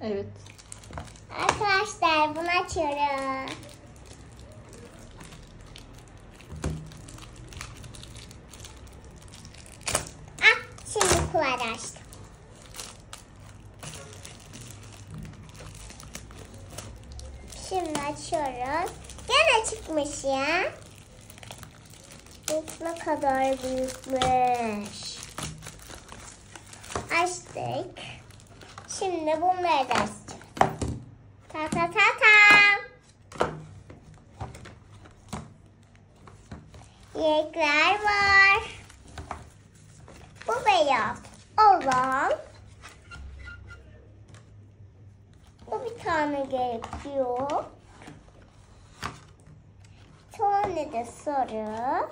Evet. Arkadaşlar bunu açıyorum. Şimdi kulağını açtım. Şimdi açıyoruz. Gene çıkmış ya. Ne kadar büyükmüş. Açtık. Şimdi bunları da açacağız. Ta ta ta ta. Yekler var. Bu beyaz olan. Bu bir tane gerekiyor. Bir tane de sarı.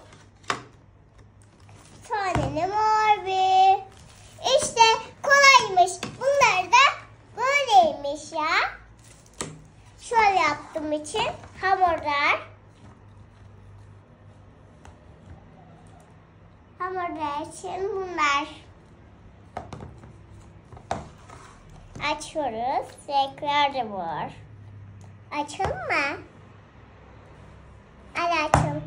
Bir tane de mavi. İşte kolaymış. Bunlar da böyleymiş ya. Şöyle yaptığım için hamurlar. Hamurlar için bunlar. Açıyoruz. Renkler de var. Açalım mı? Hadi açalım.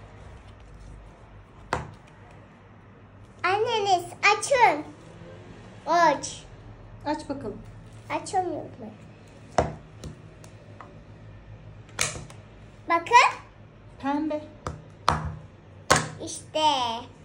Anneniz açın. Aç. Aç bakalım. Açamıyorum ben. Bakın. Pembe. İşte.